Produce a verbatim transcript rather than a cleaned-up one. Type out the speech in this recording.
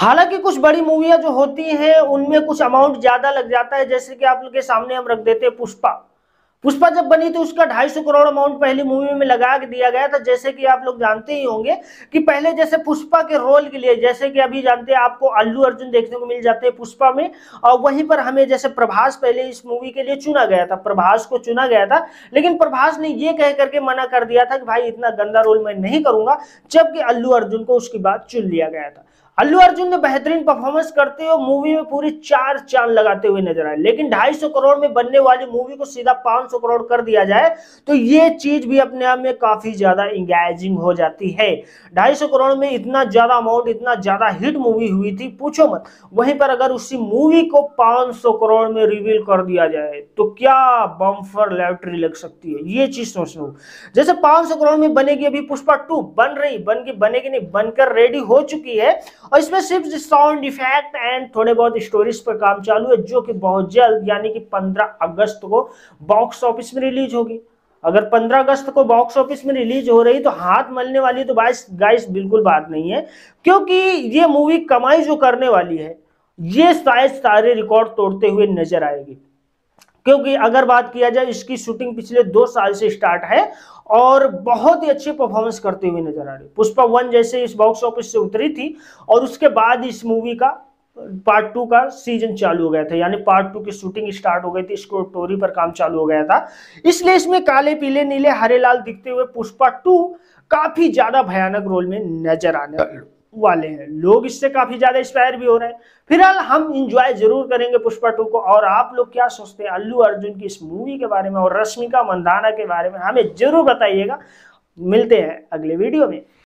हालांकि कुछ बड़ी मूवियां जो होती हैं उनमें कुछ अमाउंट ज्यादा लग जाता है, जैसे कि आप लोग के सामने हम रख देते हैं पुष्पा। पुष्पा जब बनी थी उसका ढाई सौ करोड़ अमाउंट पहली मूवी में लगा दिया गया था। जैसे कि आप लोग जानते ही होंगे कि पहले जैसे पुष्पा के रोल के लिए, जैसे कि अभी जानते हैं आपको अल्लू अर्जुन देखने को मिल जाते हैं पुष्पा में, और वहीं पर हमें जैसे प्रभास पहले इस मूवी के लिए चुना गया था, प्रभास को चुना गया था। लेकिन प्रभास ने ये कह करके मना कर दिया था कि भाई इतना गंदा रोल मैं नहीं करूंगा, जबकि अल्लू अर्जुन को उसके बाद चुन लिया गया था। अल्लू अर्जुन ने बेहतरीन परफॉर्मेंस करते हुए मूवी में पूरी चार चांद लगाते हुए नजर आए। लेकिन ढाई सौ करोड़ में बनने वाली मूवी को सीधा पांच सौ करोड़ कर दिया जाए तो ये चीज भी अपने आप में काफी ज्यादा इंगेजिंग हो जाती है। ढाई सौ करोड़ में इतना ज्यादा अमाउंट, इतना ज्यादा हिट मूवी हुई थी, पूछो मत। वहीं पर अगर उसी मूवी को पांच सौ करोड़ में रिवील कर दिया जाए तो क्या बम्फर लॉटरी लग सकती है, ये चीज सोचो। जैसे पांच सौ करोड़ में बनेगी, अभी पुष्पा टू बन रही, बन के बनेगी नहीं, बनकर रेडी हो चुकी है, और इसमें सिर्फ साउंड इफेक्ट एंड थोड़े बहुत स्टोरीज पर काम चालू है, जो कि बहुत जल्द यानी कि पंद्रह अगस्त को बॉक्स ऑफिस में रिलीज होगी। अगर पंद्रह अगस्त को बॉक्स ऑफिस में रिलीज हो रही तो हाथ मलने वाली तो गाइस गाइस बिल्कुल बात नहीं है, क्योंकि ये मूवी कमाई जो करने वाली है ये शायद सारे रिकॉर्ड तोड़ते हुए नजर आएगी। क्योंकि अगर बात किया जाए, इसकी शूटिंग पिछले दो साल से स्टार्ट है और बहुत ही अच्छी परफॉर्मेंस करते हुए नजर आ रही। पुष्पा वन जैसे इस बॉक्स ऑफिस से उतरी थी और उसके बाद इस मूवी का पार्ट टू का सीजन चालू हो गया था, यानी पार्ट टू की शूटिंग स्टार्ट हो गई थी, स्टोरी पर काम चालू हो गया था। इसलिए इसमें काले पीले नीले हरे लाल दिखते हुए पुष्पा टू काफी ज्यादा भयानक रोल में नजर आने वाले हैं। लोग इससे काफी ज्यादा इंस्पायर भी हो रहे हैं। फिलहाल हम इंजॉय जरूर करेंगे पुष्पा टू को। और आप लोग क्या सोचते हैं अल्लू अर्जुन की इस मूवी के बारे में और रश्मिका मंदाना के बारे में, हमें जरूर बताइएगा। मिलते हैं अगले वीडियो में।